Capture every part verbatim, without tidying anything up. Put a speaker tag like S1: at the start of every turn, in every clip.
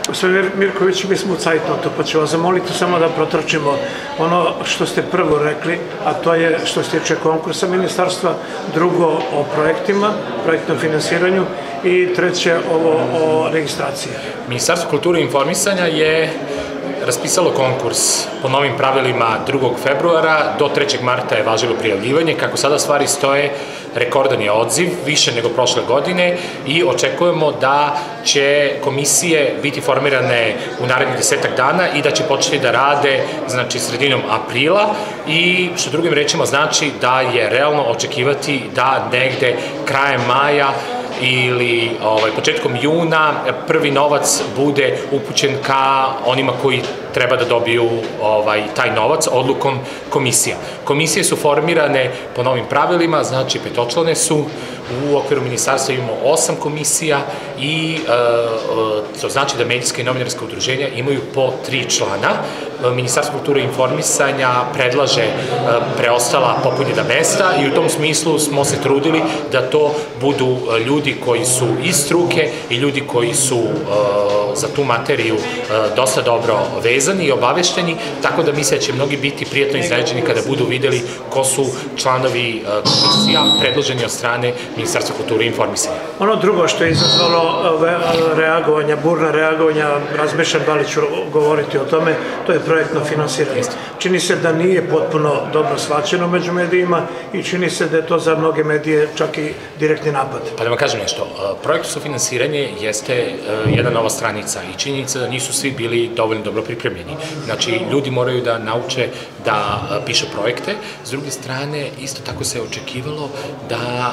S1: Gospodin Mirković, mi smo u cajtnotu, pa ću vas zamoliti samo da protrčimo ono što ste prvo rekli, a to je što se tiče konkursa ministarstva, drugo o projektima, projektnom finansiranju i treće ovo o registraciji.
S2: Ministarstvo kulture i informisanja je raspisalo konkurs po novim pravilima drugog februara, do trećeg marta je važilo prijavljivanje. Kako sada stvari stoje, rekordan je odziv, više nego prošle godine, i očekujemo da će komisije biti formirane u narednih desetak dana i da će početi da rade, znači, sredinom aprila, i što drugim rečima znači da je realno očekivati da negde krajem maja ili ovaj, početkom juna prvi novac bude upućen ka onima koji treba da dobiju ovaj, taj novac odlukom komisija. Komisije su formirane po novim pravilima, znači petočlane su. U okviru ministarstva imamo osam komisija i e, to znači da medijska i novinarska udruženja imaju po tri člana. Ministarstvo kulture i informisanja predlaže e, preostala popunjena mesta i u tom smislu smo se trudili da to budu ljudi koji su iz struke i ljudi koji su e, za tu materiju e, dosta dobro vezani i obavešteni, tako da mislim da će mnogi biti prijatno iznenađeni kada budu videli ko su članovi e, komisija predloženi od strane Ministarstva kulture i informisanja.
S1: Ono drugo što je izazvalo reagovanja, burna reagovanja, razmišljam da li ću govoriti o tome, to je projektno finansiranje. Čini se da nije potpuno dobro shvaćeno među medijima i čini se da je to za mnoge medije čak i direktni napad.
S2: Pa da vam kažem nešto, projektno sufinansiranje jeste jedna nova stranica i činjenica da nisu svi bili dovoljno dobro pripremljeni. Znači, ljudi moraju da nauče da pišu projekte. S druge strane, isto tako se je očekivalo da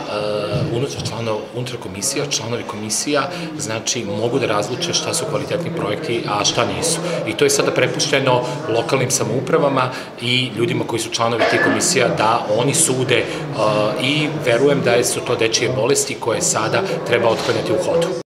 S2: unutar komisija, članovi komisija, znači, mogu da razluče šta su kvalitetni projekti, a šta nisu. I to je sada prepušteno lokalnim samoupravama i ljudima koji su članovi tih komisija da oni sude, i verujem da su to dečije bolesti koje sada treba otklanjati u hodu.